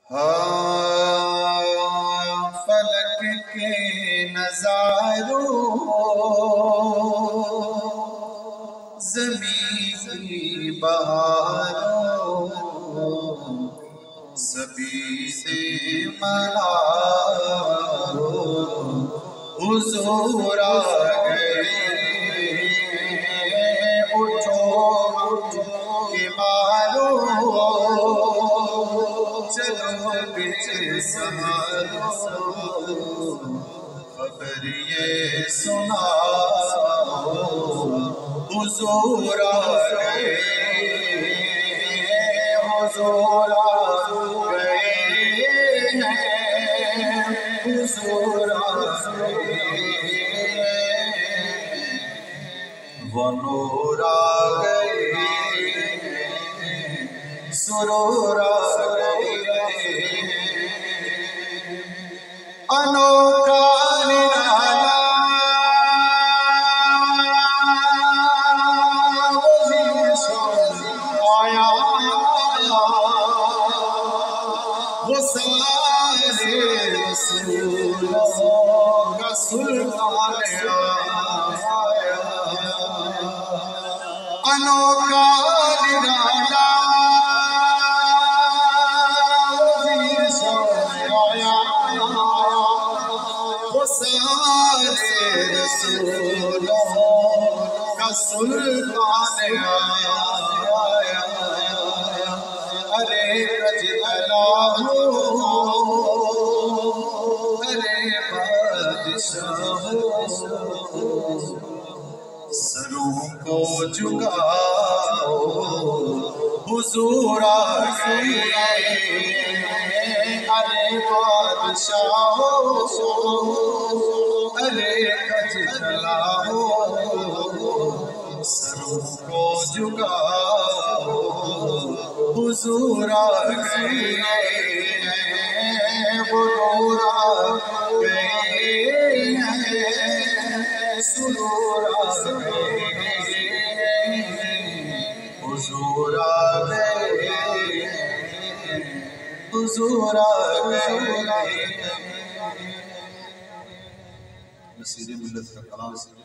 فلک کے نظاروں زمین کی بہاروں سبھی سے مناروں حضور آ گئے اٹھو کہ مارو چلو پیچھے سنارو خبر یہ سناؤ حضور آ گئے حضور آ گئے حضور آ گئے وہ نور آ گئے سرور آ گئے انوکھا نرالا آیا وہ سارے رسولوں کا سلطان آیا انوکھا نرالا سارے رسولوں کا سلطان آیا ارے رجلالہ ارے بادشاہ سروں کو جھکاؤ حضور آ گئے ارے بادشاہ ارے رجلالہ سروں کو جھکاؤ حضور آ گئے وہ نور آ گئے سرور آ گئے حضور آ گئے حضور آ گئے نصیر ملت کا کلام سے